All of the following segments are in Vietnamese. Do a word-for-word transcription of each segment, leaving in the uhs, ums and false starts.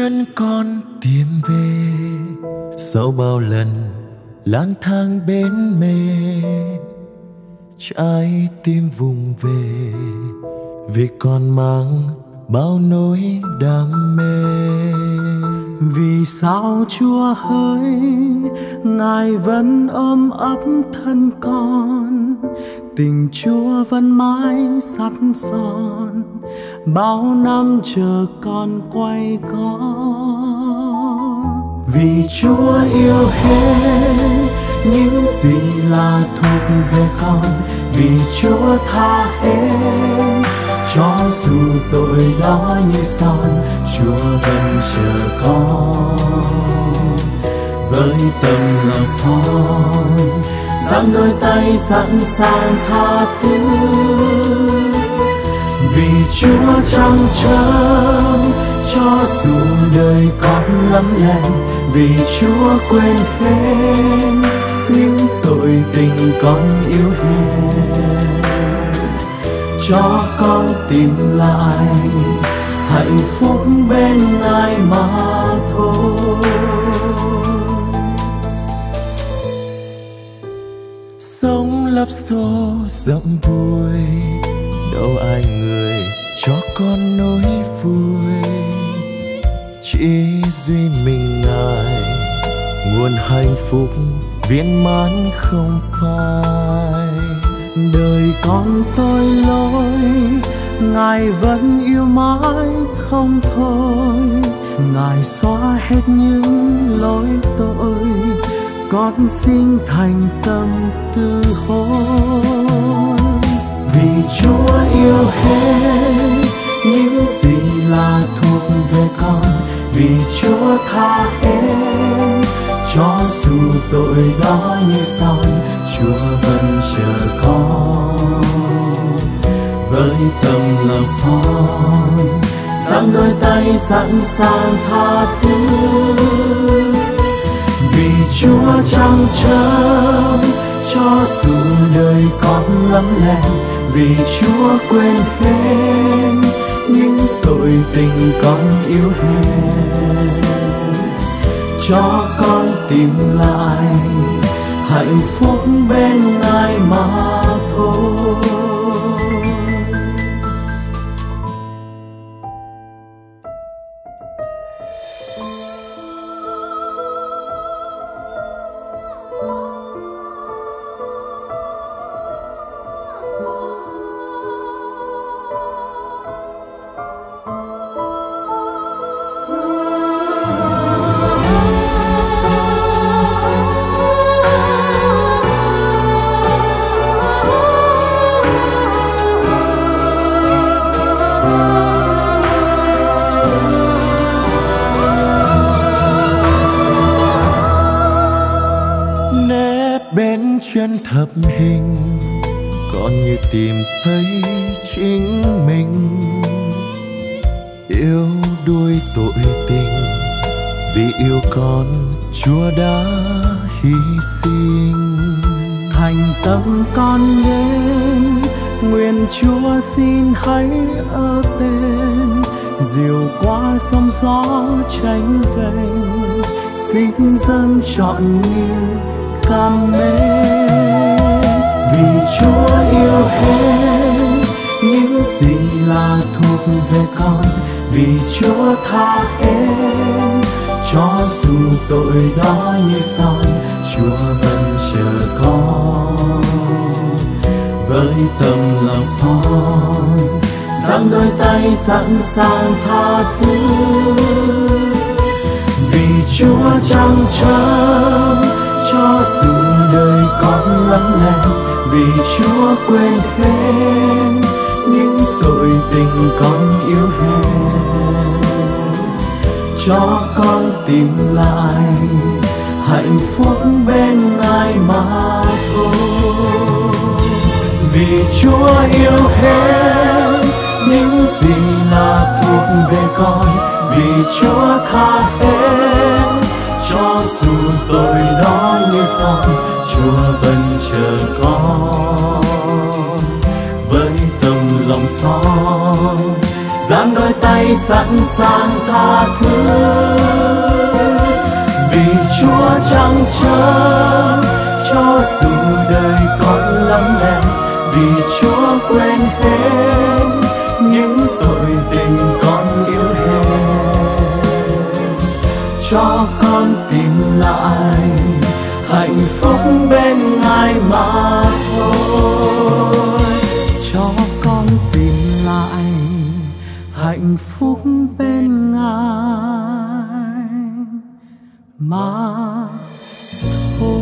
chân con tìm về sau bao lần lang thang bên mê, trái tim vùng về vì còn mang bao nỗi đam mê. Vì sao Chúa hỡi Ngài vẫn ôm ấp thân con, tình Chúa vẫn mãi sắt son, bao năm chờ con quay có. Vì Chúa yêu hết những gì là thuộc về con, vì Chúa tha hết cho dù tội đó như son, Chúa vẫn chờ con với tấm lòng son, giang đôi tay sẵn sàng tha thứ. Vì Chúa chẳng chớm cho dù đời con lắm lem, vì Chúa quên hết những tội tình con yếu hèn, cho con tìm lại hạnh phúc bên Ngài mà thôi. Sống lấp xô dẫm vui, đâu ai người cho con nỗi vui, chỉ duy mình Ngài nguồn hạnh phúc viên mãn không phai. Đời con tôi lỗi, Ngài vẫn yêu mãi không thôi, Ngài xóa hết những lỗi tội, con xin thành tâm tư hối. Vì Chúa yêu hết những gì là thuộc về con, vì Chúa tha hết cho dù tội đó như son, Chúa vẫn chờ con với tấm lòng son, giang đôi tay sẵn sàng tha thứ. Vì Chúa chẳng chớm cho dù đời con lắm lem, vì Chúa quên hết những tội tình con yếu hèn, cho con tìm lại hạnh phúc bên Ngài mà thôi. Bên chân thập hình con như tìm thấy chính mình, yêu đuôi tội tình vì yêu con Chúa đã hy sinh. Thành tâm con đến nguyện Chúa xin hãy ở bên, dìu qua sóng gió tranh vênh, xin dâng trọn niềm cảm mến. Vì Chúa yêu hết những gì là thuộc về con, vì Chúa tha hết cho dù tội đó như son, Chúa vẫn chờ con với tấm lòng son, giang đôi tay sẵn sàng tha thứ. Vì Chúa chẳng chớm cho dù đời con lắm lem, vì Chúa quên hết những tội tình con yếu hèn, cho con tìm lại hạnh phúc bên Ngài mà thôi. Vì Chúa yêu hết những gì là thuộc về con, vì Chúa tha hết cho dù tội đó như son, Chúa vẫn chờ con với tấm lòng son, dang đôi tay sẵn sàng tha thứ. Vì Chúa chẳng chờ cho dù đời còn lắm đen, vì Chúa quên hết những tội tình con yếu hèn, cho con tìm lại hạnh phúc bên Ngài mà thôi. Cho con tìm lại hạnh phúc bên Ngài mà thôi.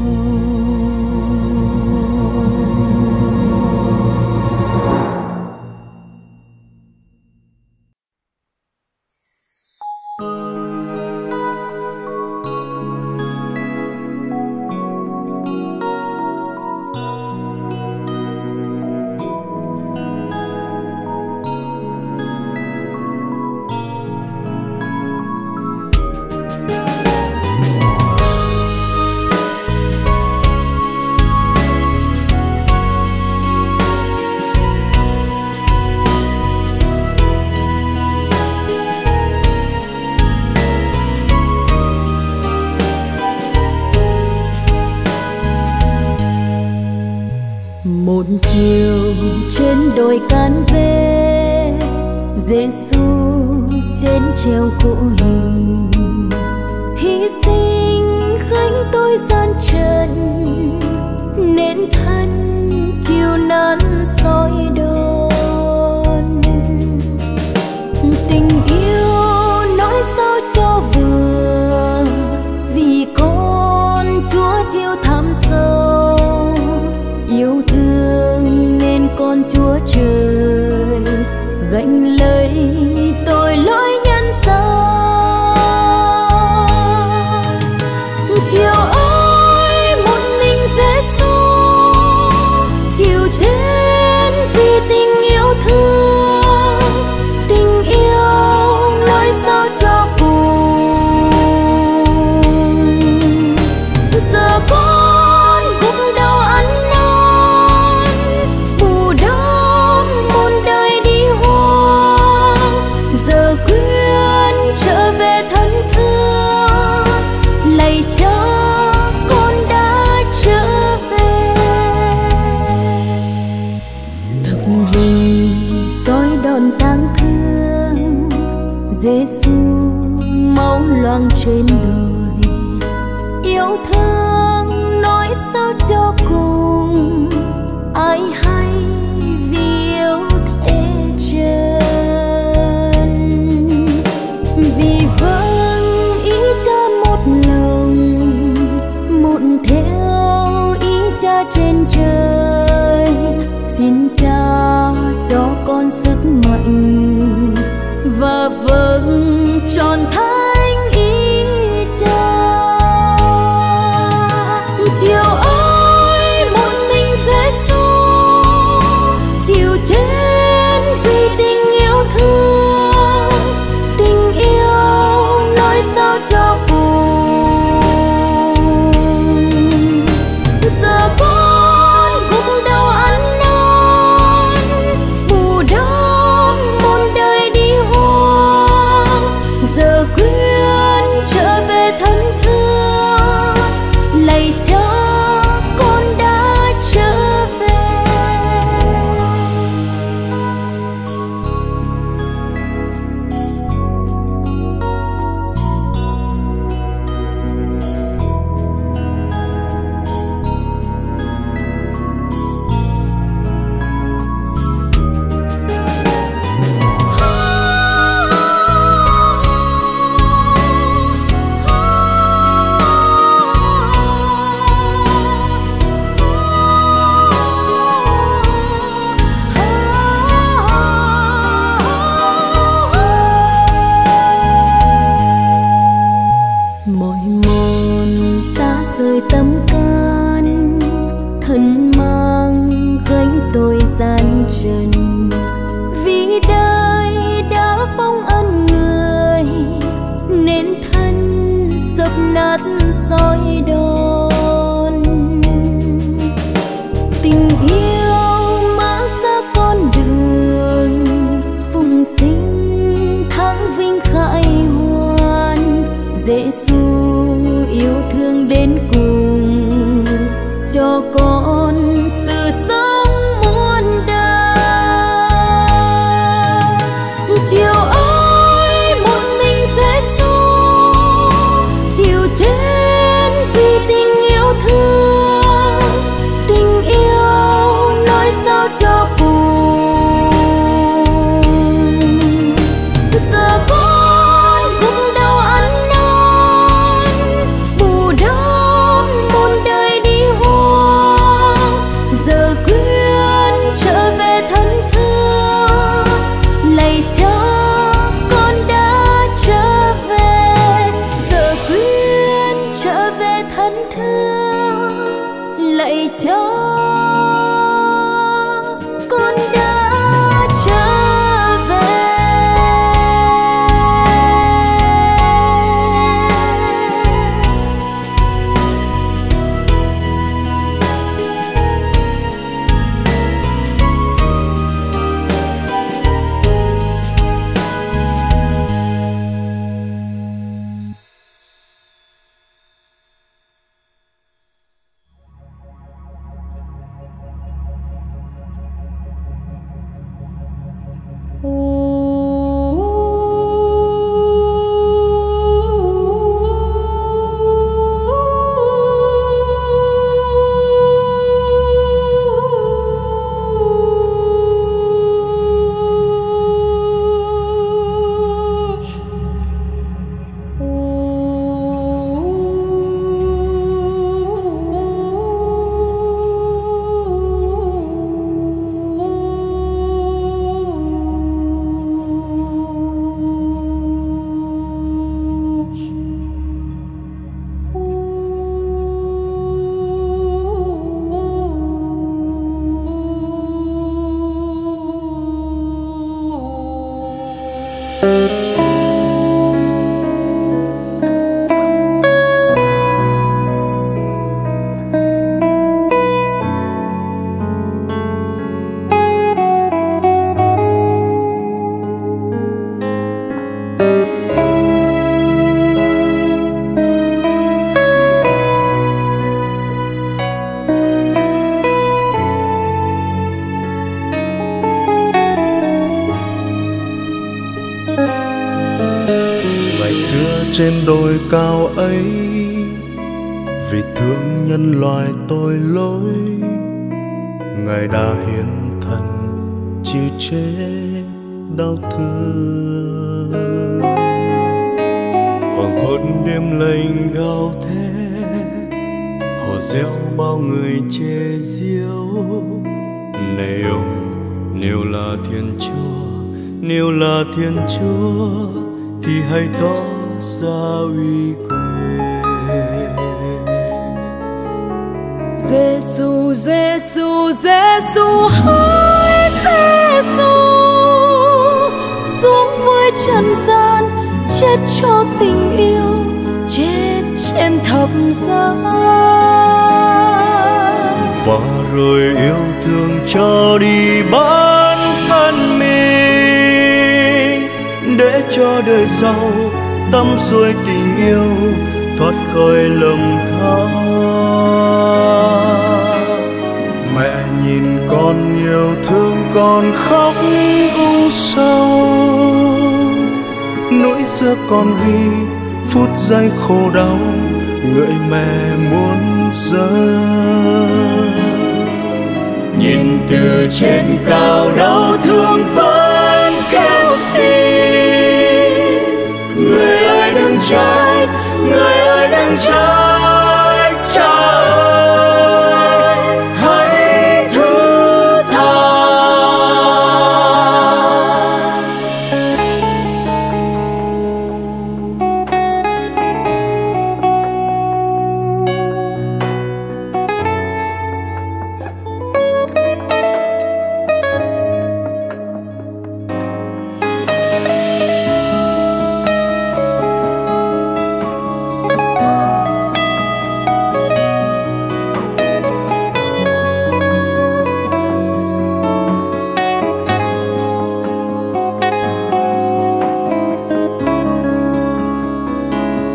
Một chiều trên đồi can về, Giêsu trên treo khổ hình, hy sinh gánh tôi gian trần, nên thân chịu nắn soi đòn. Tình yêu nói sao cho vừa, vì con Chúa chịu thảm sâu, yêu thương nên con Chúa trời gánh lấy tội lỗi nhân gian. Chiều ơi một mình Giêsu chịu chết vì tình yêu thương, tình yêu nói sao cho cùng. Giờ con cũng đâu ăn năn, bù đắp một đời đi hoang, giờ quyết trở về thân thương, lạy Cha con đã trở về. Thực vì soi đòn tang thương, Giêsu máu loang trên đời, yêu thương nói sao cho cùng, ai hay vì yêu thế chân. Vì vâng ý Cha một lòng, một theo ý Cha trên trời, xin Cha cho con sức mạnh và vâng tròn thánh ý Cha. Chiều ơi một mình Giêsu chịu chết vì tình yêu thương, tình yêu nói sao cho cùng. Giờ con cũng đâu ăn năn, bù đắp một đời đi hoang, giờ quyết trở về thân thương, lạy Cha con đã trở về. Mọi mòn xa rời tâm can, thân mang gánh tôi gian trần, vì đời đã phong ân người nên thân sập nát soi đòn. Tình yêu mang xa con đường phùng sinh hồn sự sống muôn đời. Chiều ơi một mình Giêsu chịu chết vì tình yêu thương, tình yêu nói sao cho cùng. Giờ con cũng đâu ăn năn bù đắp một đời đi hoang, giờ quyến trở về thân thương. Lạy Cha con đã trở về, giờ quyến trở về thân thương. Lạy Cha con đã trở về. Trên đồi cao ấy, vì thương nhân loại tội lỗi, Ngài đã hiến thân chịu chết đau thương. Hoàng hôn đêm lạnh gào thét, hò reo bao người chê diếu. Này ông, nếu là Thiên Chúa, nếu là Thiên Chúa, thì hãy tỏ ra uy quyền. Giêsu, Giêsu, Giêsu, hỡi Giêsu, xuống với trần gian, chết cho tình yêu, chết trên thập giá. Và rồi yêu thương cho đi bản thân mình, để cho đời sau tâm xuôi tình yêu thoát khỏi lầm than. Mẹ nhìn con yêu thương con khóc u sầu, nỗi xưa con ghi phút giây khổ đau, người mẹ muốn rơi. Nhìn từ trên cao đau thương vẫn kêu xin, người ơi đừng trách, người ơi đừng trách, Cha ơi hãy thứ tha.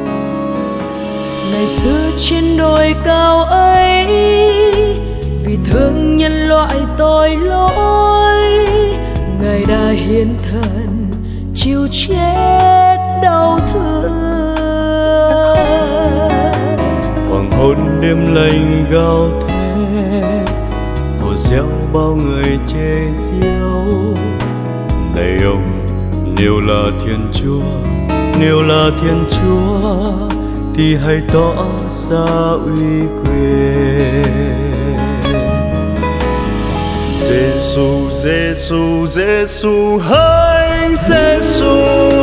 ngày xưa trên đồi cao ấy, vì tội lỗi, Ngài đã hiến thân chịu chết đau thương. Hoàng hôn đêm lạnh gào thét, hồ reo bao người chê diếu. Này ông, nếu là Thiên Chúa, nếu là Thiên Chúa, thì hãy tỏ ra uy quyền. Giêsu, Giêsu, Giêsu, hỡi Giêsu,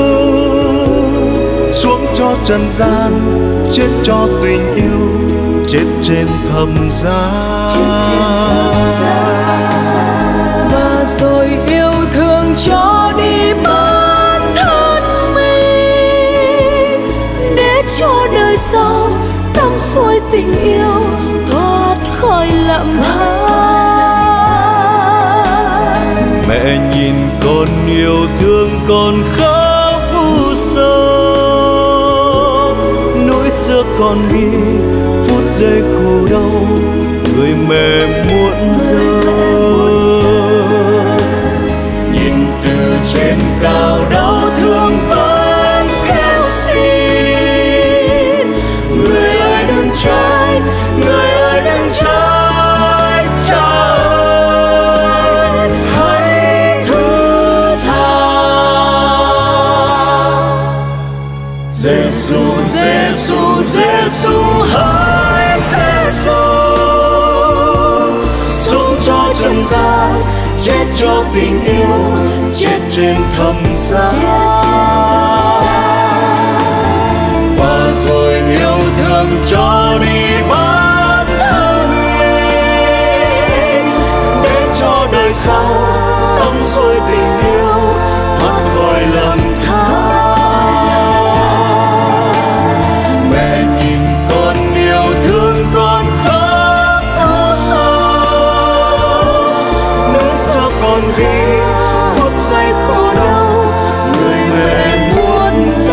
xuống cho trần gian, chết cho tình yêu, chết trên thập giá. Và rồi yêu thương cho đi bản thân mình, để cho đời sau đắm xuôi tình yêu, thoát khỏi lặng than. Mẹ nhìn con yêu thương con khóc u sầu, nỗi xưa còn ghi phút giây khổ đau, người mẹ muộn rơi. Nhìn từ trên cao đau thương vẫn kêu xin, người ơi đừng trách, người ơi đừng trách, Cha ơi hãy thứ tha. Giêsu, Giêsu, Giêsu, hỡi Giêsu, xuống cho trần gian, chết cho tình yêu, chết trên thập giá. Và rồi yêu thương cho đi bản thân mình, để cho đời sau đắm xuôi tình yêu, thoát khỏi lầm than. Mẹ nhìn con yêu thương con khóc u sầu, nước sao còn ghi phút giây khổ đau, người mẹ muôn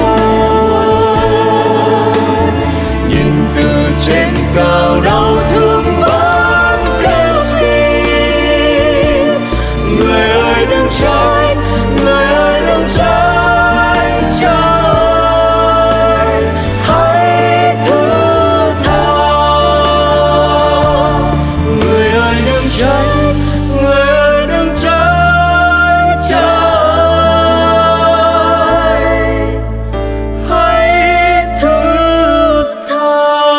rơi. Nhìn từ trên cao đau thương vẫn kêu xin, người ơi đừng trách, người ơi đừng trách, Cha ơi hãy thứ tha. Người ơi đừng trách, người ơi đừng trách, Cha ơi hãy thứ tha.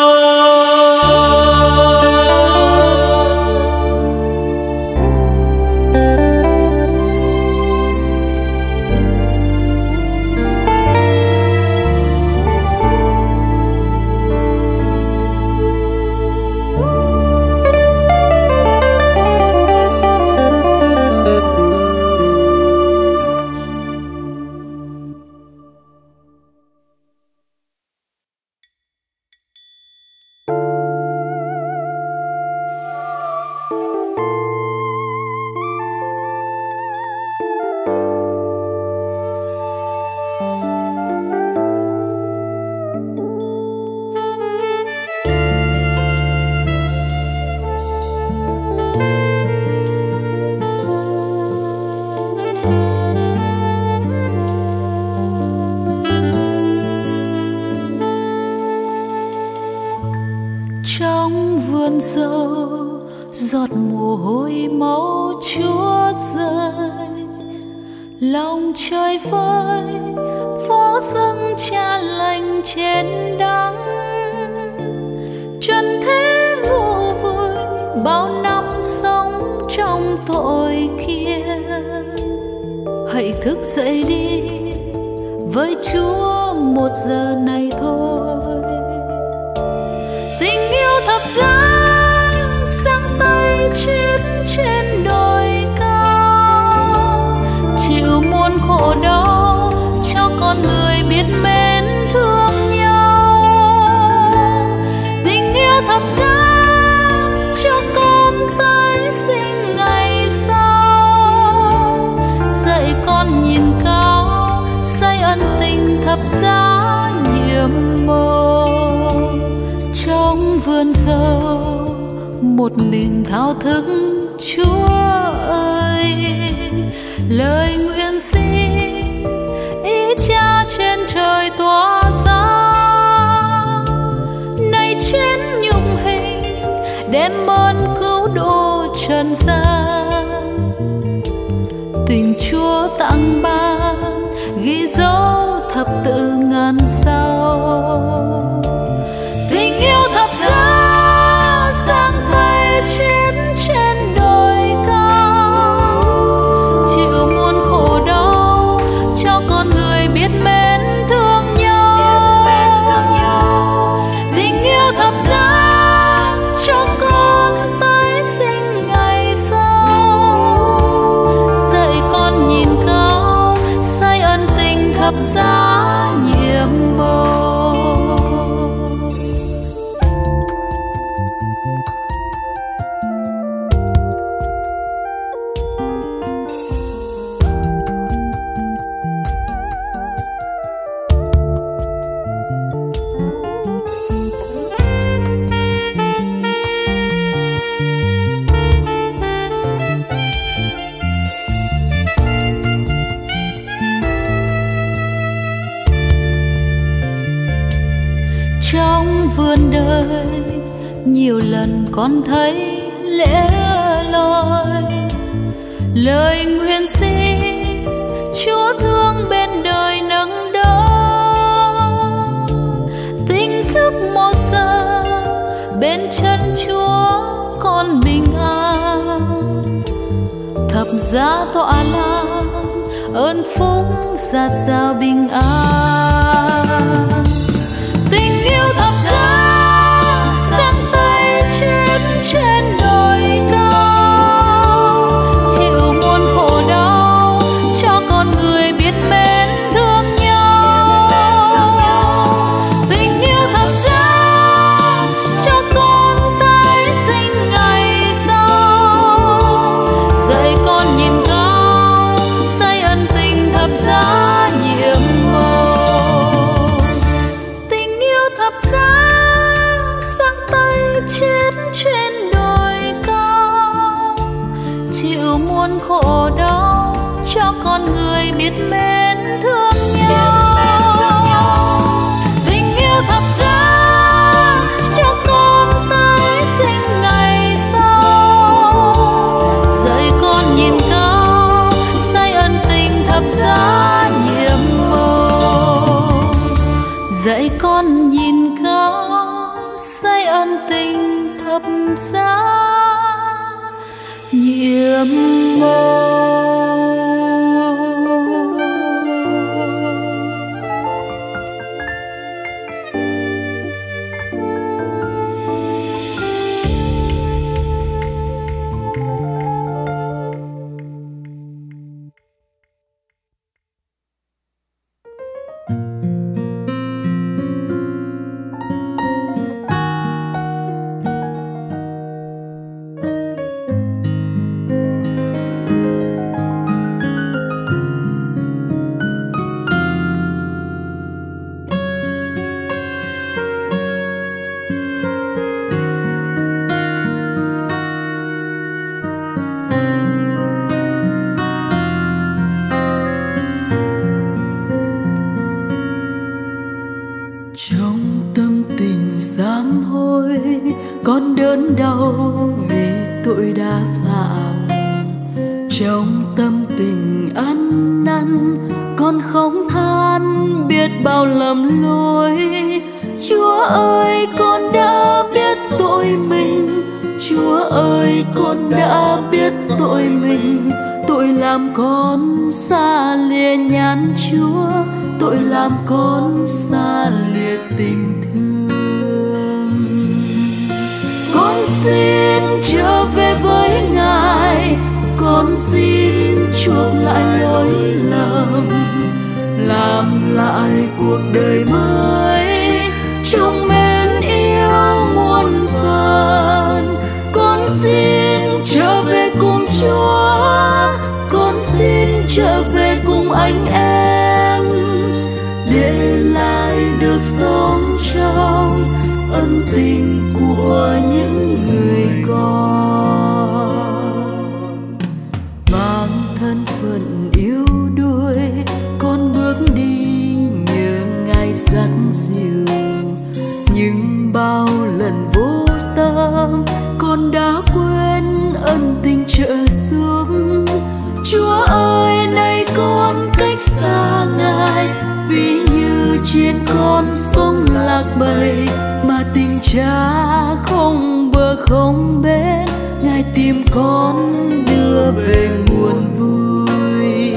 Trong vườn dâu giọt mồ hôi máu Chúa rơi, lòng trời vơi phó dâng Cha lành trên đắng. Trần thế ngủ vui bao năm sống trong tội kia, hãy thức dậy đi với Chúa một giờ này thôi. Tình yêu thập giá sang tay chết trên đồi cao, chịu muôn khổ đau cho con người biết mến thương nhau. Tình yêu thập giá cho con tái sinh ngày sau, dạy con nhìn cao xây ân tình thập giá nhiệm màu. Trong vườn dâu một mình thao thức Chúa lời nguyện xin ý Cha trên trời tỏa ra, nay trên nhung hình đem ơn cứu độ trần gian. Tình Chúa tặng ban ghi dấu thập tự ngàn sao, tình yêu thập giá sang thay chiến trên đồi cao, chịu muôn khổ đau cho con người biết mến thương nhau. Tình yêu thập giá cho con tái sinh ngày sau, dạy con nhìn cao sai ân tình thập giá nhiệm màu. Trong vườn đời nhiều lần con thấy lẽ loi, lời nguyện xin Chúa thương bên đời nâng đỡ, tỉnh thức một giờ bên chân Chúa con bình an. Thập giá tọa lạc ơn phúc dạt dào bình an. Tình yêu thập giá sang tay chiến trên đồi cao, chịu muôn khổ đau cho con người biết mến thương nhau. Tình yêu thập giá cho con tái sinh ngày sau, dạy con nhìn cao sai ân tình thập giá nhiệm màu. Tình yêu thập giá sang tay chết trên đồi cao, chịu muôn khổ đau cho con người biết mến thương nhau. Tình yêu thập giá cho con tái sinh ngày sau, dạy con nhìn cao sai ân tình thập giá nhiệm màu. Dạy con nhìn cao sai ân tình thập giá nhiệm màu. Con đớn đau vì tội đã phạm, trong tâm tình ăn năn con không than biết bao lầm lỗi. Chúa ơi con đã biết tội mình, Chúa ơi con đã biết tội mình. Tội làm con xa lìa nhãn Chúa, tội làm con xa lìa tình thương. Con xin trở về với Ngài, con xin chuộc lại lỗi lầm, làm lại cuộc đời mới trong mến yêu muôn phần. Con xin trở về cùng Chúa, con xin trở về cùng anh em, để lại được sống trong ân tình của những người con. Mang thân phận trên con sông lạc bầy, mà tình cha không bờ không bến, Ngài tìm con đưa về nguồn vui.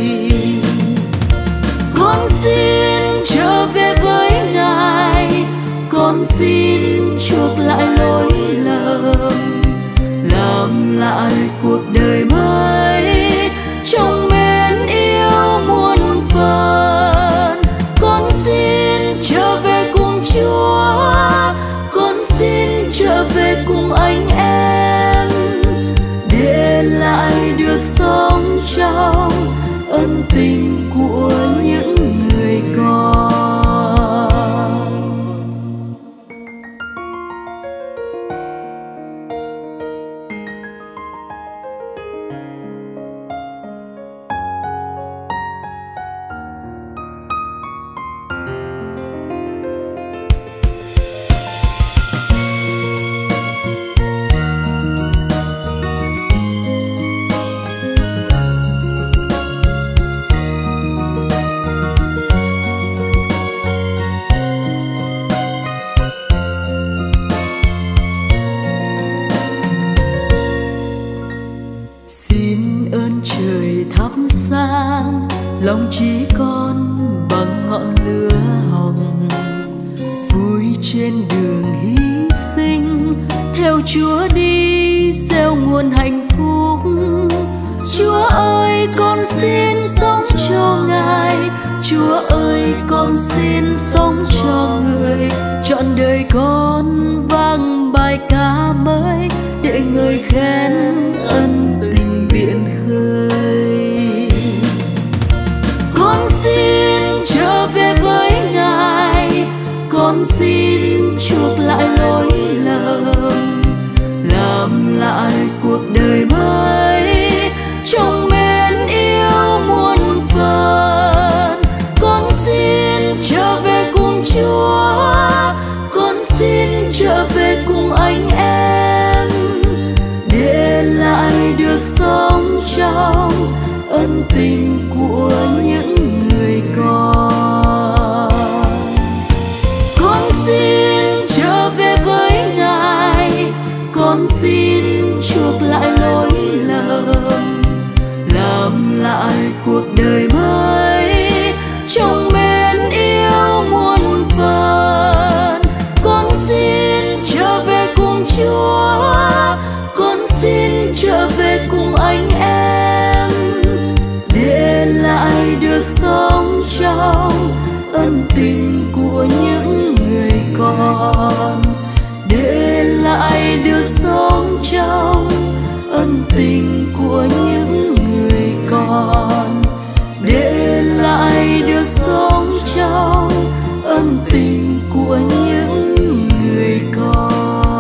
Con xin trở về với Ngài, con xin chuộc lại lỗi lầm, làm lại cuộc đời mới trong mến yêu muôn phần. Con xin trở về cùng Chúa, con xin trở về cùng anh em, để lại được sống trong ân tình của những người con. Lòng chỉ con bằng ngọn lửa hồng, vui trên đường hy sinh, theo Chúa đi gieo nguồn hạnh phúc. Chúa ơi con xin sống cho Ngài, Chúa ơi con xin sống cho người, trọn đời con vang bài ca mới, để người khen ân tình biển khơi. Con xin trở về với Ngài, con xin chuộc lại lỗi lầm, làm lại cuộc đời mới trong mến yêu muôn phần. Con xin trở về cùng Chúa, con xin trở về cùng anh em, để lại được sống trong ân tình của những người con. Con xin trở về với Ngài, con xin chuộc lại lỗi lầm, làm lại cuộc đời mới trong mến yêu muôn phần. Con xin trở về cùng Chúa, con xin trở về cùng anh em, để lại được sống trong ân tình của những người con, để lại được sống trong ân tình của những người con, để lại được sống trong ân tình của những người con.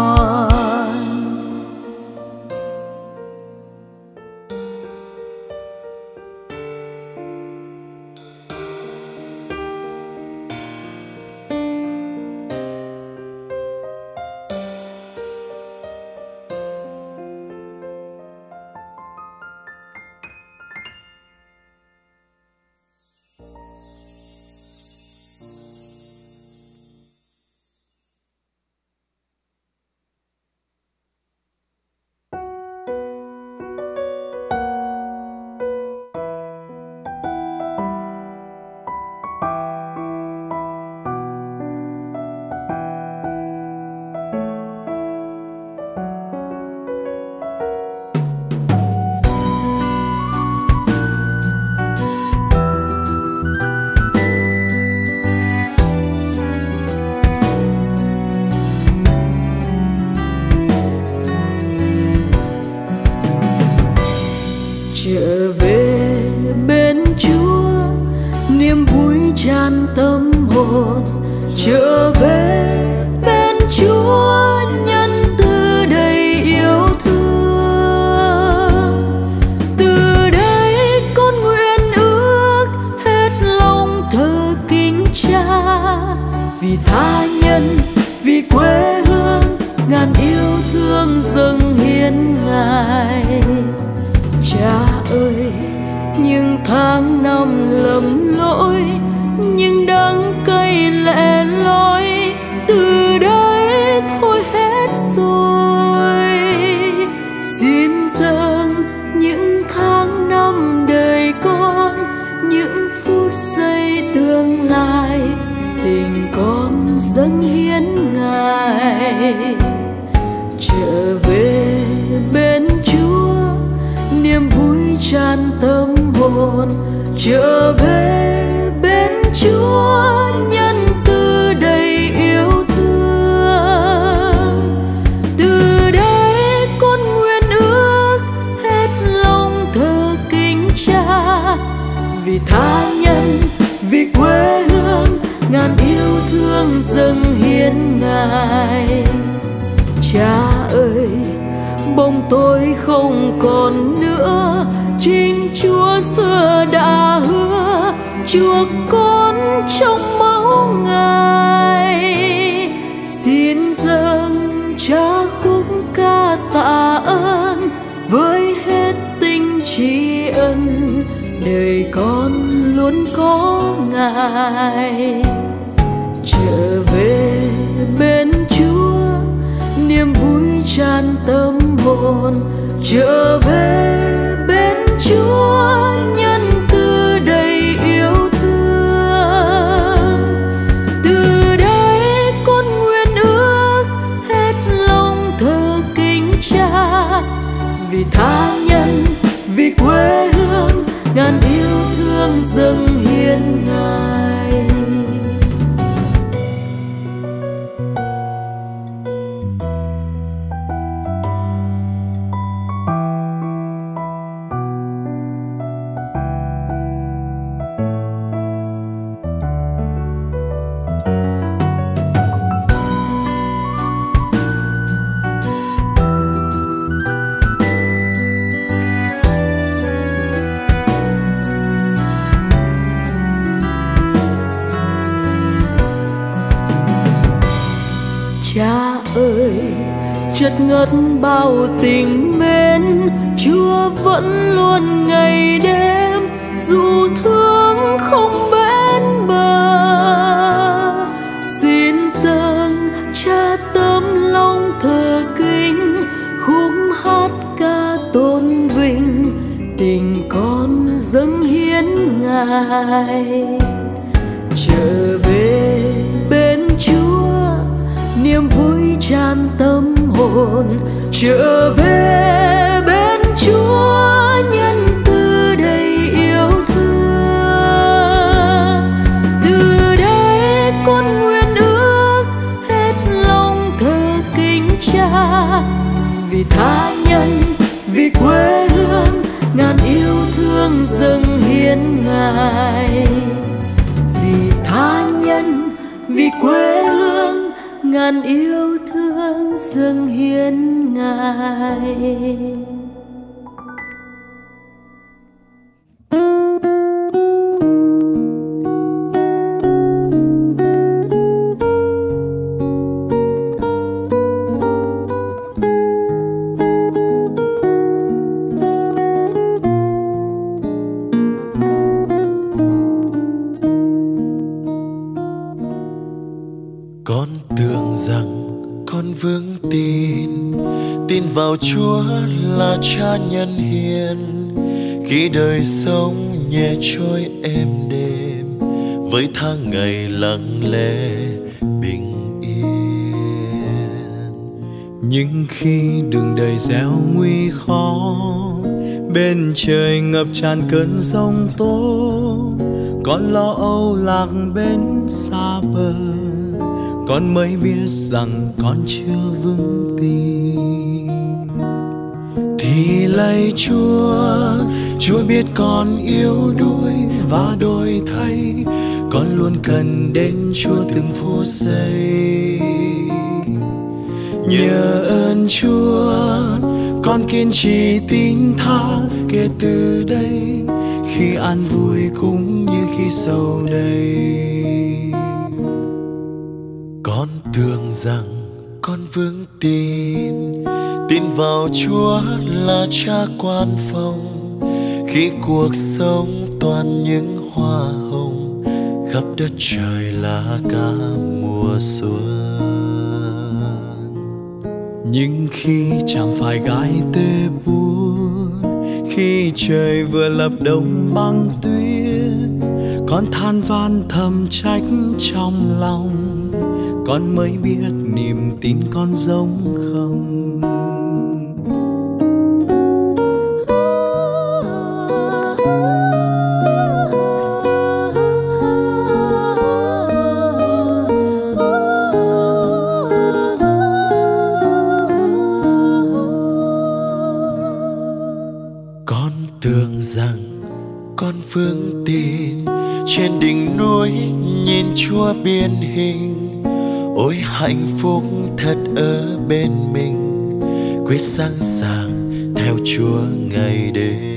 Trở về bên Chúa, niềm vui tràn tâm hồn. Trở về bên Chúa, nhân từ đầy yêu thương. Từ đây con nguyện ước hết lòng thờ kính Cha, vì tha nhân, vì quê hương, ngàn yêu thương dâng hiến Ngài. Cha ơi, những tháng năm lầm lỗi, nhưng đắng cay là dâng những tháng năm đời con, những phút giây tương lai, tình con dâng hiến Ngài. Trở về bên Chúa, niềm vui tràn tâm hồn. Trở về bên Chúa, nhân từ đầy yêu thương. Từ đây con nguyện ước hết lòng thờ kính Cha, vì tha nhân, vì quê hương, ngàn yêu thương dâng hiến Ngài. Cha ơi, bông tôi không còn nữa, chính Chúa xưa đã hứa chuộc con trong máu Ngài. Xin dâng Cha khúc ca tạ ơn với hết tình tri ân, đời con luôn có Ngài. Trở về bên Chúa, niềm vui tràn tâm hồn. Trở về bên Chúa, nhân từ đầy yêu thương. Từ đây con nguyện ước hết lòng thờ kính Cha, vì tha nhân, vì quê hương, ngàn yêu thương dâng hiến Ngài. Cha ơi, chợt ngất bao tình mến, Chúa vẫn luôn ngày đêm, dù thương không bên bờ. Xin dâng Cha tấm lòng thờ kính, khúc hát ca tôn vinh, tình con dâng hiến Ngài. Trở về bên Chúa, niềm vui tràn tâm hồn. Trở về bên Chúa, nhân từ đầy yêu thương. Từ đây con nguyện ước hết lòng thờ kính Cha, vì tha nhân, vì quê hương, ngàn yêu thương dâng hiến Ngài. Vì tha nhân, vì quê hương, ngàn yêu thương dâng hiến Ngài. Con tưởng rằng con vững tin, tin vào Chúa là Cha nhân hiền. Khi đời sống nhẹ trôi êm đềm, với tháng ngày lặng lẽ bình yên. Nhưng khi đường đời gieo nguy khó, bên trời ngập tràn cơn giông tố, con lo âu lạc bên xa bờ, con mới biết rằng con chưa vững tin. Thì lạy Chúa, Chúa biết con yếu đuối và đổi thay, con luôn cần đến Chúa từng phút giây. Nhờ ơn Chúa, con kiên trì tin tha kể từ đây, khi an vui cũng như khi sầu đầy. Con tưởng rằng con vững tin, tin vào Chúa là Cha quan phòng. Khi cuộc sống toàn những hoa hồng, khắp đất trời là cả mùa xuân. Nhưng khi chẳng phải gai tê buốt, khi trời vừa lập đông băng tuyết, con than van thầm trách trong lòng, con mới biết niềm tin con giống không. Con tưởng rằng con vững tin trên đỉnh núi nhìn Chúa biến hình. Ôi hạnh phúc thật ở bên mình, quyết sẵn sàng theo Chúa ngày đêm.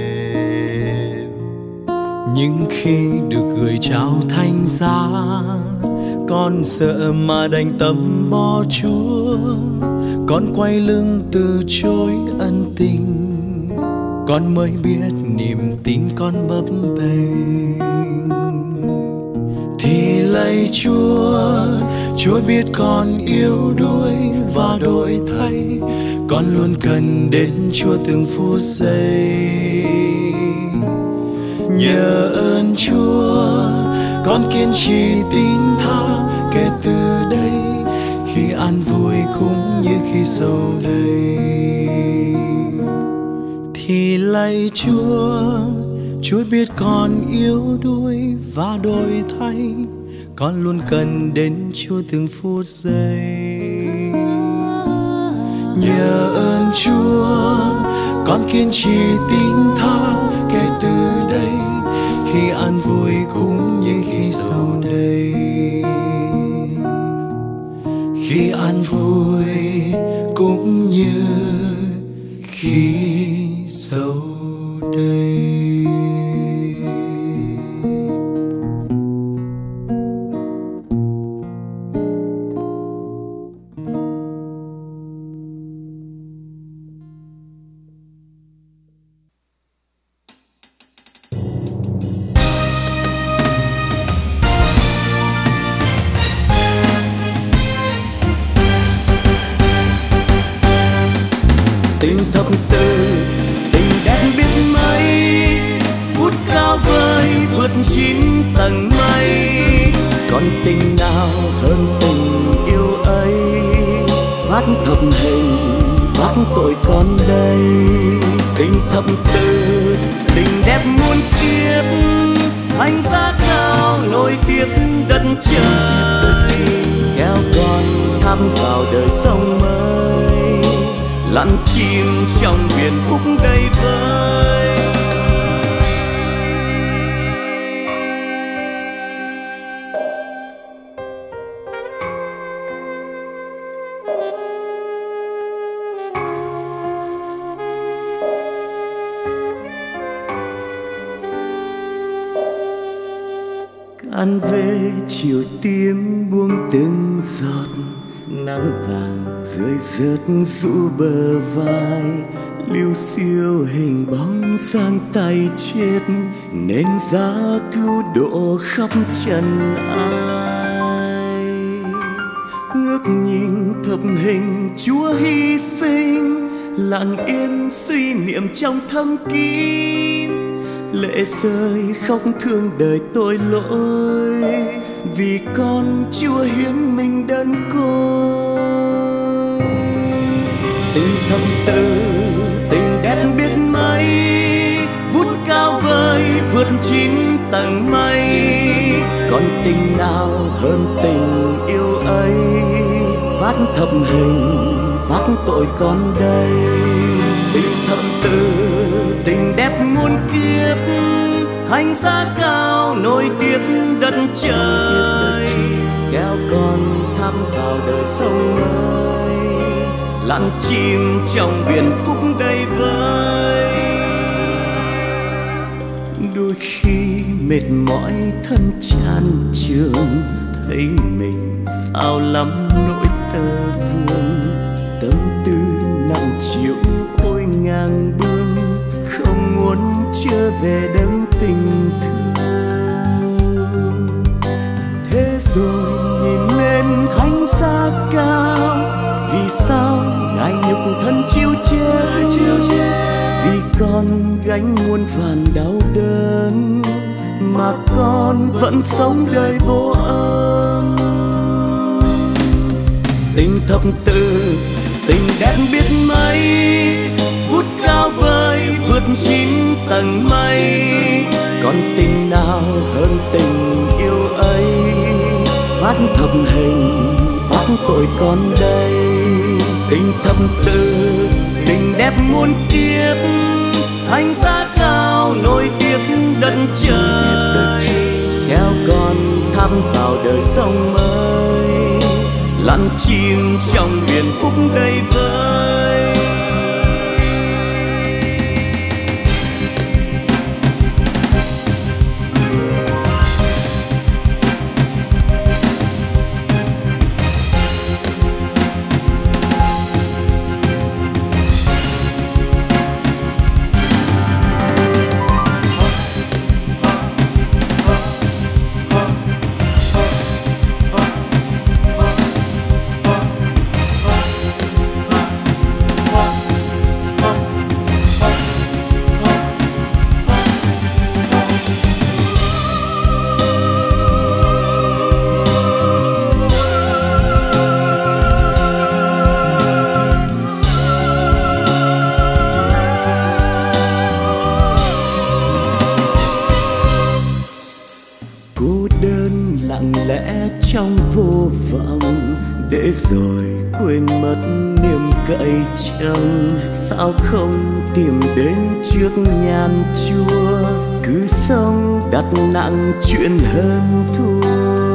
Nhưng khi được gửi trao thánh giá, con sợ mà đành tâm bỏ Chúa. Con quay lưng từ chối ân tình, con mới biết niềm tin con bấp bênh. Thì lạy Chúa, Chúa biết con yếu đuối và đổi thay, con luôn cần đến Chúa từng phút giây. Nhờ ơn Chúa, con kiên trì tin tha kể từ đây, khi an vui cũng như khi sầu đầy. Thì lạy Chúa, Chúa biết con yếu đuối và đổi thay, con luôn cần đến Chúa từng phút giây. Nhờ ơn Chúa, con kiên trì tin tha kể từ đây, khi an vui cũng như khi sầu đầy. Khi an vui cũng như khi sầu đầy. Tình thập tự, tình đẹp biết mấy, vút cao vời vượt chín tầng mây. Còn tình nào hơn tình yêu ấy, vác thập hình vác tội con đây. Tình thập tự, tình đẹp muôn kiếp, hành giá cao nối tiếp đất trời. Kéo con thăm vào đời sông mới, lặn chìm trong biển phúc đầy vơi. Cạn về chiều tím buông từng giọt nắng vàng rơi rớt rũ bờ vai. Liêu xiêu hình bóng sang tay chết, nên giá cứu độ khắp trần ai. Ngước nhìn thập hình Chúa hy sinh, lặng yên suy niệm trong thâm kín. Lệ rơi khóc thương đời tôi lỗi, vì con Chúa hiến mình đơn côi. Tình thập tự, tình đẹp biết mấy, vút cao vời vượt chín tầng mây. Còn tình nào hơn tình yêu ấy, vác thập hình vác tội con đây. Tình thập tự, tình đẹp muôn kiếp, hành giá cao nối tiếp đất trời. Kéo con thăm vào đời sông mới, lặn chìm trong biển phúc đầy vơi. Đôi khi mệt mỏi thân chán chường, thấy mình sao lắm nỗi tơ vương. Tâm tư nặng chịu ôi ngang bướng, không muốn trở về đấng tình thương. Thế rồi nhìn lên thánh giá cao, vì sao ngài nhục thân chịu chết? Vì con gánh muôn vàn đau đớn, mà con vẫn sống đời vô ơn. Tình thập tử, tình đẹp biết mấy, vút cao vời vượt chín tầng mây. Còn tình nào hơn tình yêu ấy, vác thập hình vác tội con đây. Tình thập tử, tình đẹp muôn kiếp, hành giá cao nối tiếp đất trời. Kéo con thăm vào đời sông mới, lặn chìm trong biển phúc đầy vơi. Trong vô vọng để rồi quên mất niềm cậy trông. Sao không tìm đến trước nhan chúa, cứ sống đặt nặng chuyện hơn thua.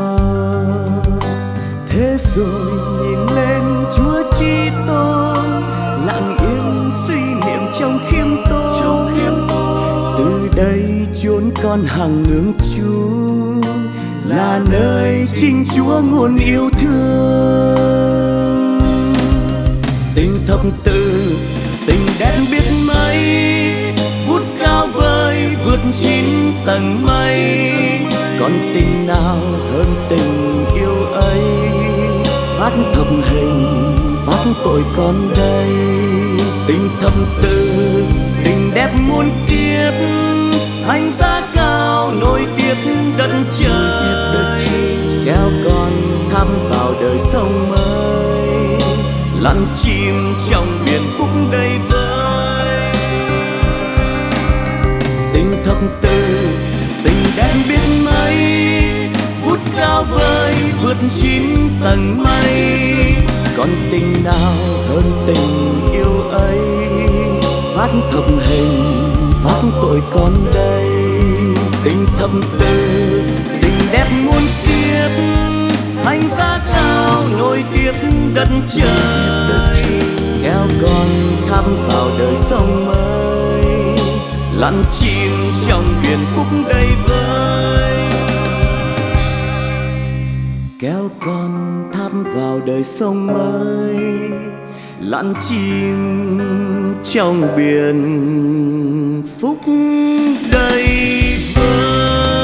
Thế rồi nhìn lên Chúa Chi Tôn, lặng yên suy niệm trong khiêm tốn. Từ đây chốn con hằng ngưỡng Chúa, là nơi chính Chúa nguồn yêu thương. Tình thập tử, tình đẹp biết mấy, vút cao vời vượt chín tầng mây. Còn tình nào hơn tình yêu ấy, vác thập hình vác tội con đây. Tình thập tử, tình đẹp muôn kiếp, hành giá cao nối tiếp đất trời. Kéo con thăm vào đời sông mới, lặn chìm trong biển phúc đầy vơi. Tình thập tử, tình đẹp biết mấy, vút cao vời vượt chín tầng mây. Còn tình nào hơn tình yêu ấy, vác thập hình vác tội con đây. Tình thập tử, tình đẹp muôn kiếp, hành giá cao nối tiếp đất trời. Kéo con thăm vào đời sông mới, lặn chìm trong biển phúc đầy vơi. Kéo con thăm vào đời sông mới, lặn chìm trong biển phúc đầy vơi.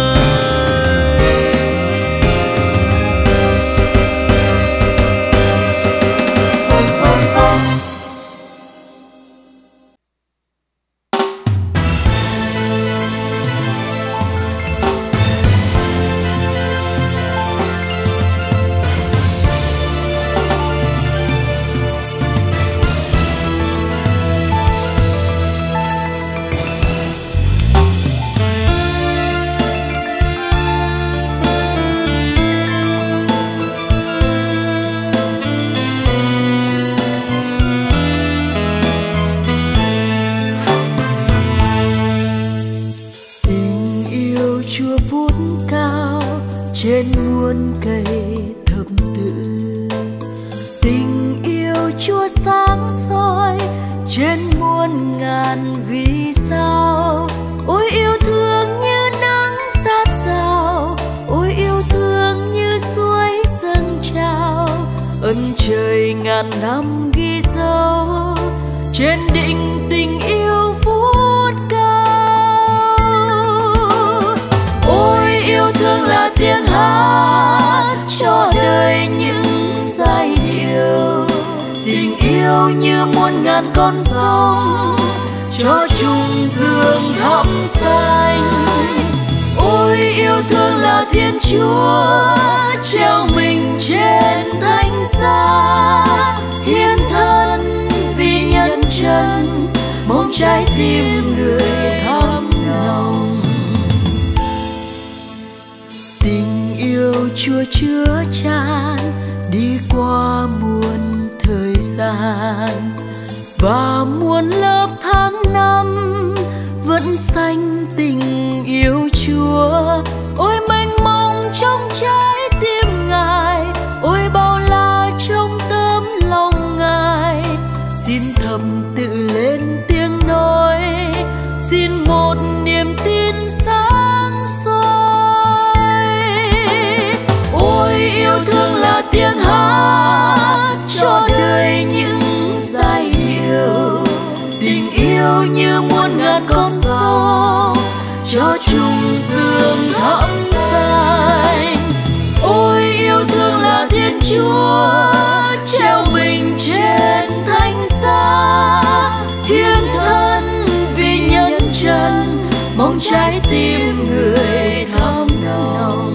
trên muôn cây thập tự. Tình yêu Chúa sáng soi trên muôn ngàn vì sao. Ôi yêu thương như nắng sát sao, ôi yêu thương như suối dâng trào. Ơn trời ngàn năm ghi dấu trên đỉnh tình yêu phút cao. Ôi yêu thương là tiếng hát cho đời những giai điệu. Tình yêu như muôn ngàn con sông cho trùng dương thắm xanh. Ôi yêu thương là Thiên Chúa treo mình trên thánh giá, hiến thân vì nhân trần, mong trái tim người thắm nồng. Tình yêu Chúa chứa chan đi qua muôn thời gian, và muôn lớp tháng năm vẫn xanh tình yêu Chúa. Ôi mênh mông trong trái tim Ngài, ôi bao la trong tấm lòng Ngài. Xin thầm tự lên tiếng nói, xin một niềm tin sáng soi. Ôi yêu thương là tiếng hát cho đời những giai điệu, tình yêu như muôn ngàn con sông cho trùng dương thắm xanh. Ôi yêu thương là Thiên Chúa treo mình trên thánh giá, hiến thân vì nhân trần, mong trái tim người thắm nồng.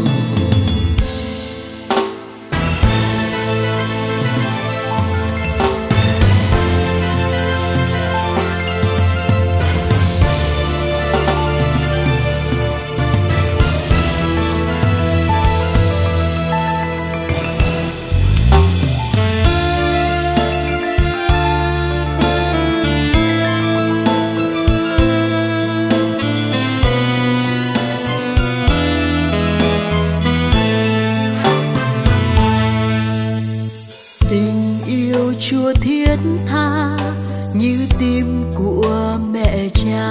Chúa thiết tha như tim của mẹ cha,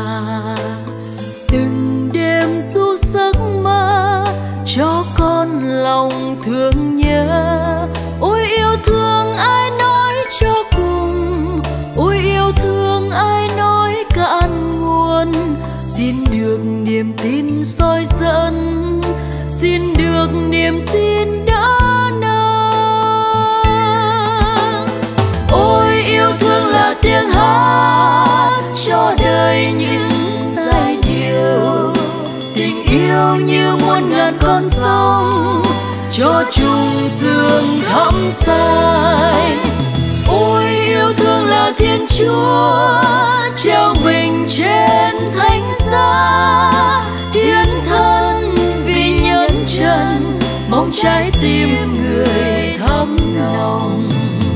từng đêm ru giấc mơ cho con lòng thương nhớ. Ôi yêu thương ai nói cho cùng, ôi yêu thương ai nói cạn nguồn. Xin được niềm tin soi dẫn, xin được niềm tin đỡ. Yêu thương là tiếng hát cho đời những giai điệu, tình yêu như muôn ngàn con sông cho trùng dương thắm xanh. Ôi yêu thương là Thiên Chúa treo mình trên thánh giá, hiến thân vì nhân trần, mong trái tim người thắm nồng.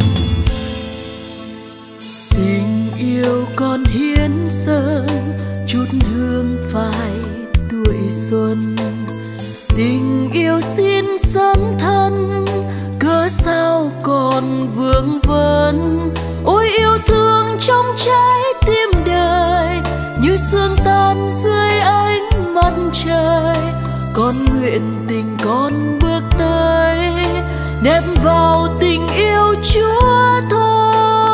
Tình yêu con hiến dâng chút hương phai tuổi xuân, tình yêu xin dấn thân cớ sao còn vương vấn. Ôi yêu thương trong trái tim đời như sương tan dưới ánh mặt trời, con nguyện tình con bước tới nép vào tình yêu Chúa thôi.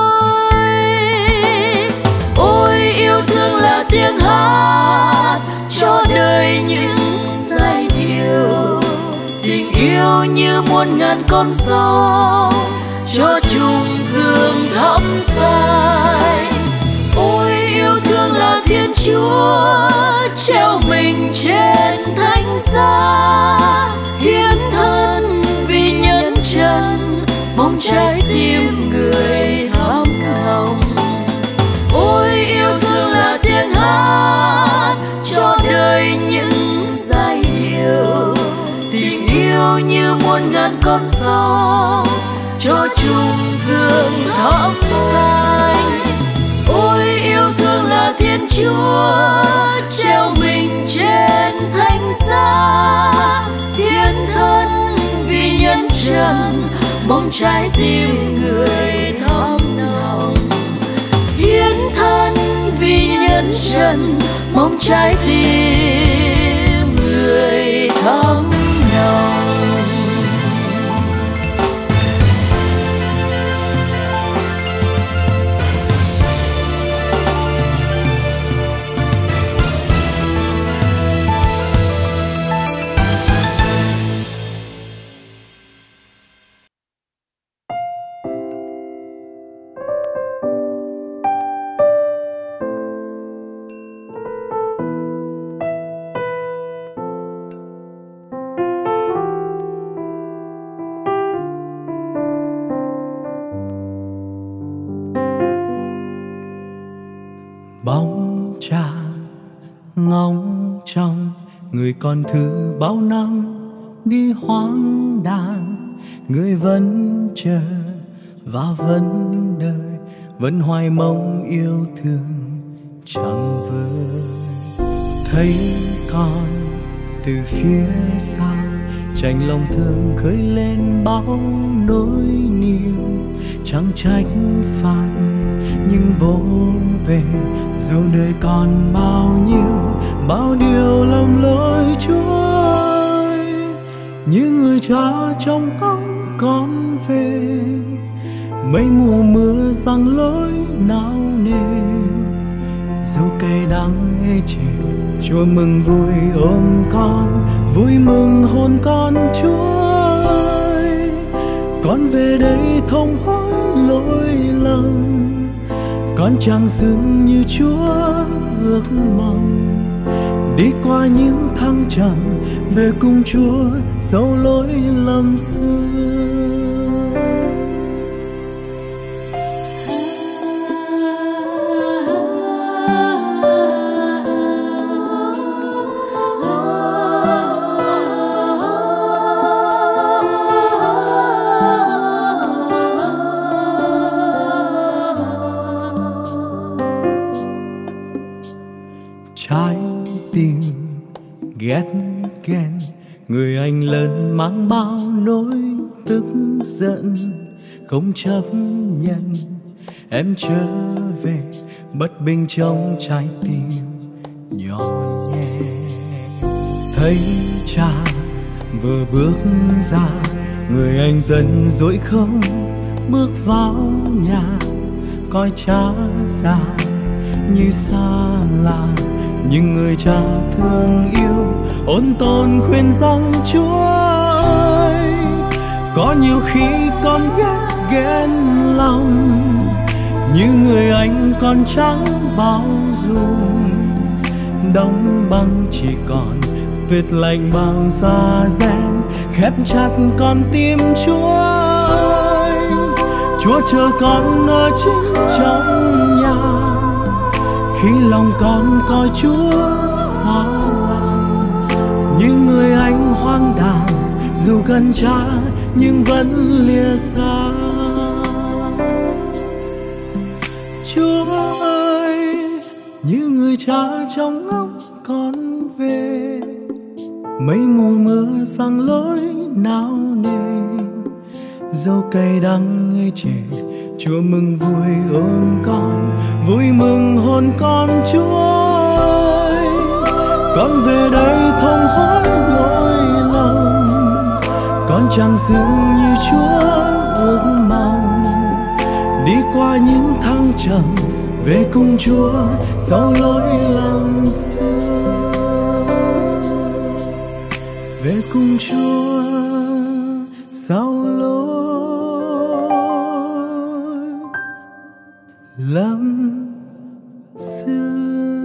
Ôi yêu thương là tiếng hát cho đời những giai điệu, tình yêu như muôn ngàn con sông cho trùng dương thắm xanh. Ôi yêu thương là Thiên Chúa treo mình trên thánh giá, hiến thân vì nhân trần, mong trái tim người thắm nồng. Ôi yêu thương là tiếng hát cho đời những giai điệu, tình yêu như muôn ngàn con sông cho trùng dương thắm xanh. Ôi yêu thương là Thiên Chúa treo mình trên thánh giá, hiến thân vì nhân trần, mong trái tim người thắm nồng. Hiến thân vì nhân trần, mong trái tim người thắm nồng. ngóng trong người con thứ bao năm đi hoang đàng. Người vẫn chờ và vẫn đợi, vẫn hoài mong yêu thương chẳng vơi. Thấy con từ phía xa, chạnh lòng thương khơi lên bao nỗi niềm. Chẳng trách phạt nhưng vô về, dù đời còn bao nhiêu bao điều lầm lỗi Chúa ơi. Như người cha trong ống con về, mấy mùa mưa giăng lối nao nề. Dù cay đắng ê chề, Chúa mừng vui ôm con, vui mừng hôn con Chúa ơi. Con về đây thông hối lỗi lầm, con chẳng dừng như Chúa ước mong. Đi qua những thăng trầm, về cùng Chúa dẫu lỗi lầm xưa. Trái tim ghét ghen, người anh lớn mang bao nỗi tức giận. Không chấp nhận em trở về, bất bình trong trái tim nhỏ nhẹ. Thấy cha vừa bước ra, người anh dần dỗi không bước vào nhà. Coi cha già như xa lạ, nhưng người cha thương yêu ôn tồn khuyên rằng Chúa ơi. Có nhiều khi con ghét ghen lòng, như người anh con chẳng bao dung. Đóng băng chỉ còn tuyệt lạnh bao da rén, khép chặt con tim Chúa ơi. Chúa chờ con ở chính trong nhà, khi lòng con coi Chúa xa lạ. Như người anh hoang đàng, dù gần cha nhưng vẫn lìa xa. Chúa ơi, như người cha trong ngóng con về, mấy mùa mưa giăng lối nao nề. Dẫu cay đắng ê chề, Chúa mừng vui ôm con, vui mừng hôn con Chúa ơi. Con về đây thông hối lỗi lầm, con chẳng dừng như Chúa ước mong. Đi qua những thăng trầm, về cùng Chúa sau lỗi lầm xưa. Về cùng Chúa sau lỗi lầm xưa.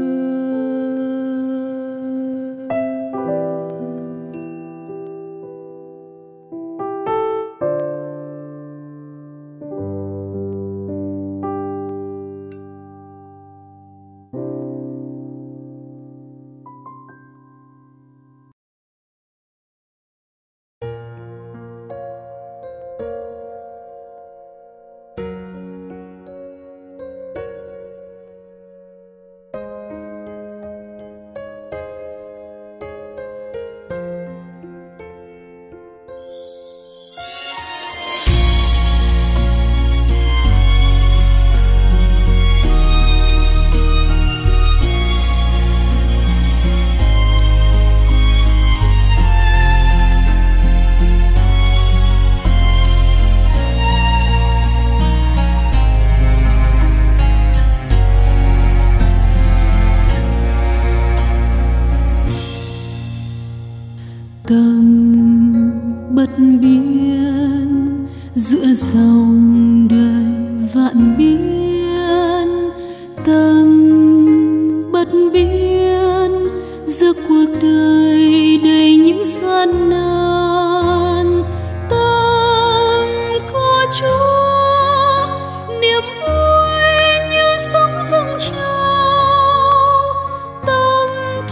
giữa dòng đời vạn biến, tâm bất biến giữa cuộc đời đầy những gian nan. Tâm có Chúa, niềm vui như sóng dâng trào. Tâm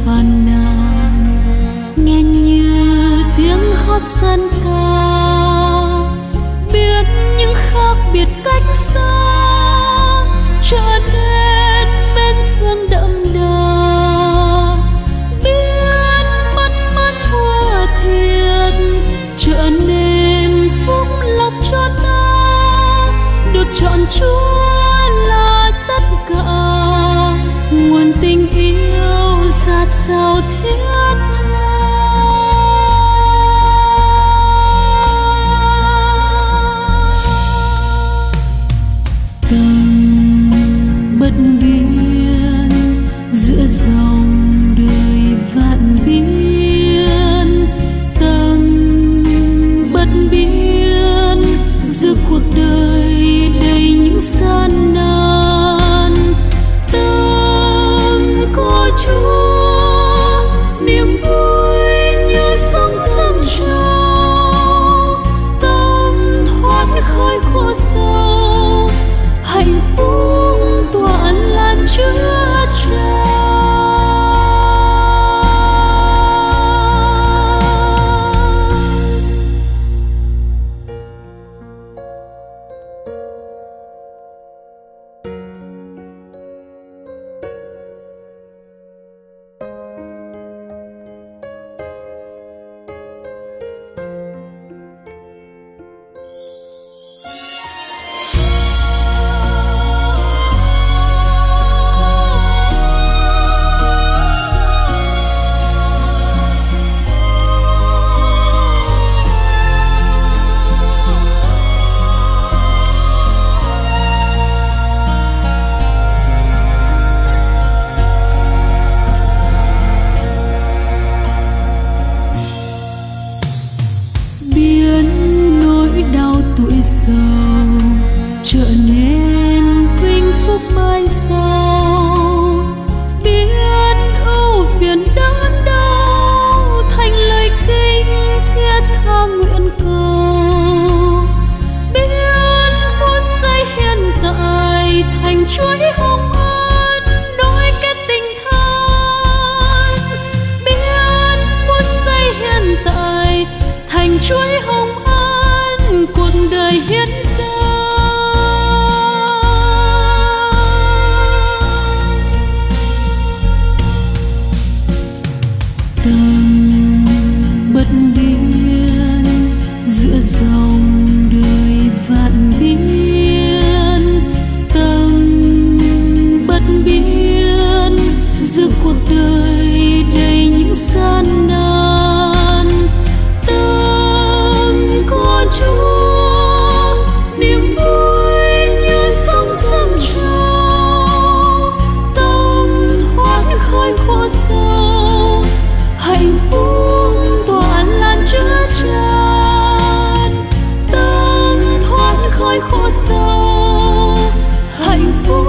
phàn nàn, nghe như tiếng hót dân ca, biết những khác biệt cách xa, trở nên bên thương đậm đà, biết mất mát thua thiệt, trở nên phúc lộc cho ta, được chọn Chúa là tất cả, nguồn tình yêu dạt dào thiết tha. Tâm bất biến giữa dòng đời vạn biến, tâm bất biến giữa cuộc đời đầy những gian nan. Tâm có Chúa, niềm vui như sóng dâng trào, tâm thoát khỏi khổ sầu, hạnh phúc tỏa lan chứa tràn. Trở nên vinh phúc mai sau, biết ưu phiền đớn đau thành lời kinh thiết tha nguyện cầu, biết phút giây hiện tại thành chuỗi hồng ân nối kết tình thân, biết phút giây hiện tại thành chuỗi hồng ân cuộc đời hiến dâng. Bất biến giữa dòng đời vạn biến, tâm bất biến giữa cuộc đời đầy những gian nan. Tâm có Chúa, niềm vui như sóng dâng trào, tâm thoát khỏi khổ sầu, hạnh phúc tỏa lan chứa tràn. Tâm thoát khỏi khổ sầu, hạnh phúc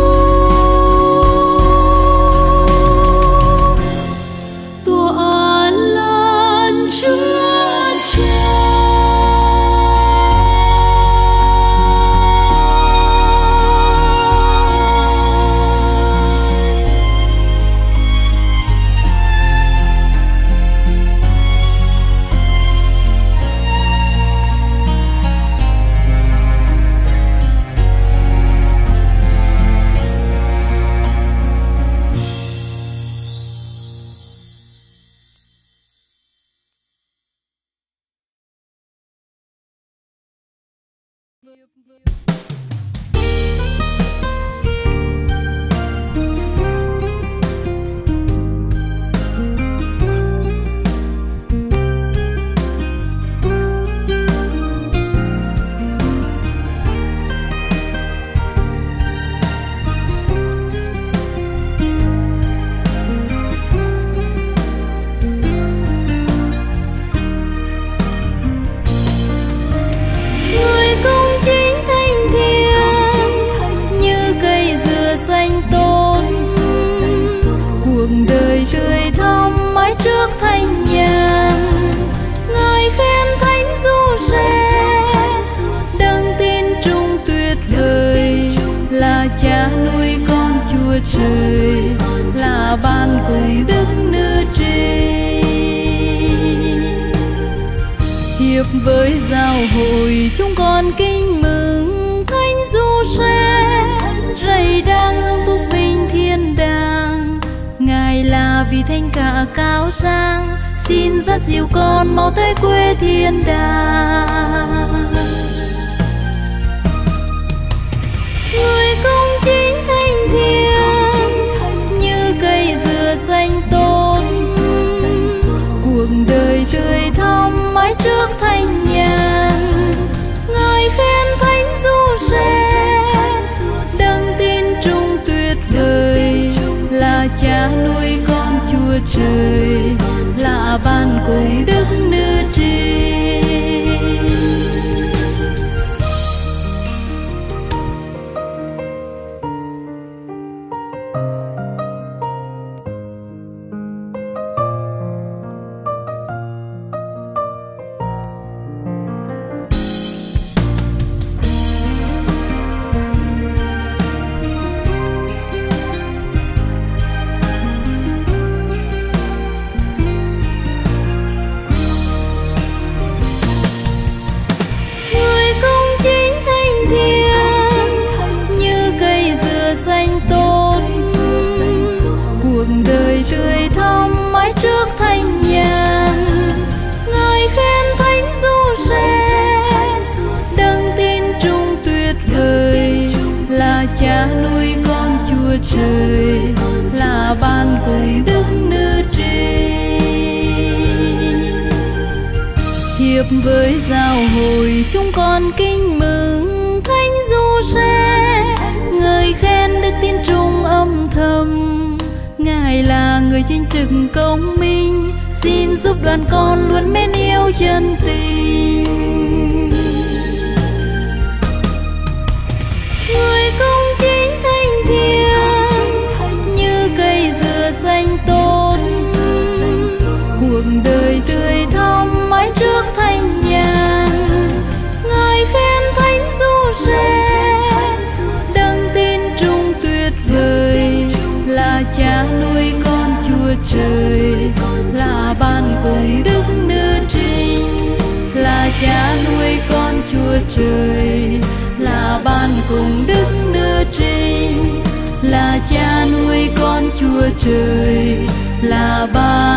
tỏa lan chứa tràn. Người công chính thành hiệp với giáo hội chúng con kính mừng thánh du xe rầy đang hương phúc vinh thiên đàng. Ngài là vị thánh cả cao sang, xin dắt dìu con mau tới quê thiên đàng. Người công chính thanh thiện như cây dừa xanh tốt, cuộc đời tươi thắm mãi trước thanh nhàn. Ngài khen thánh du xe đấng tin trung tuyệt vời, là cha nuôi con Chúa Trời, là ban cùng đức nữ tri. Trước thanh nhàn, Ngài khen thánh du xe đấng tin trung tuyệt vời, là cha nuôi con Chúa Trời, là ban cùng đức nữ tri. Hiệp với giáo hội chúng con kính mừng thánh du xe, người khen đức tin trung âm thầm. Ngài là người chính trực công minh, xin giúp đoàn con luôn mến yêu chân tình. Người công chính thanh thiện như cây dừa xanh tốt, cuộc đời tươi thắm mãi trước thanh nhàn. Ngài khen thánh du xe đấng tin trung tuyệt vời, là cha nuôi con Chúa Trời, là ban cùng đức nữ trinh. Là cha nuôi con Chúa Trời, là ban cùng đức nữ trinh. Là cha nuôi con Chúa Trời, là ban